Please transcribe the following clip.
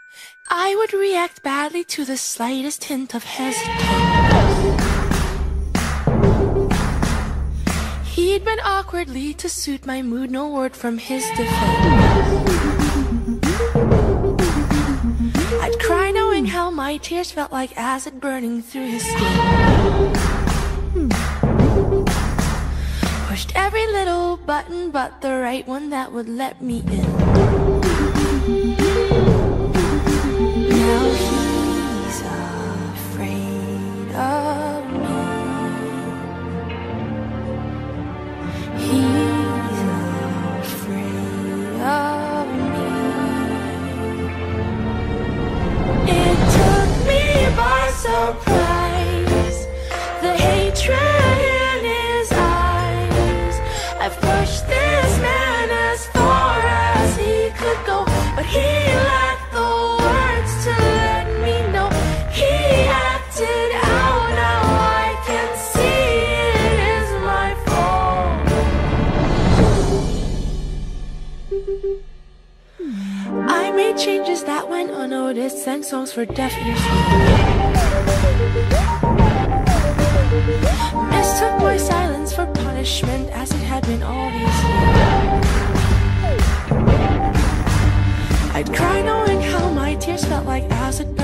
I would react badly to the slightest hint of hesitance. He'd been awkwardly to suit my mood, no word from his defense. I'd cry knowing how my tears felt like acid burning through his skin. Pushed every little button but the right one that would let me in. Now he's afraid of me. He's afraid of me. It took me by surprise, the hatred in his eyes. I've pushed this man as far as he could go, but he lacked the words to let me know. He acted out, now I can see it is my fault. I made changes that went unnoticed, sang songs for deaf ears. Mistook my silence for punishment, as it had been all these years. I'd cry knowing how my tears felt like acid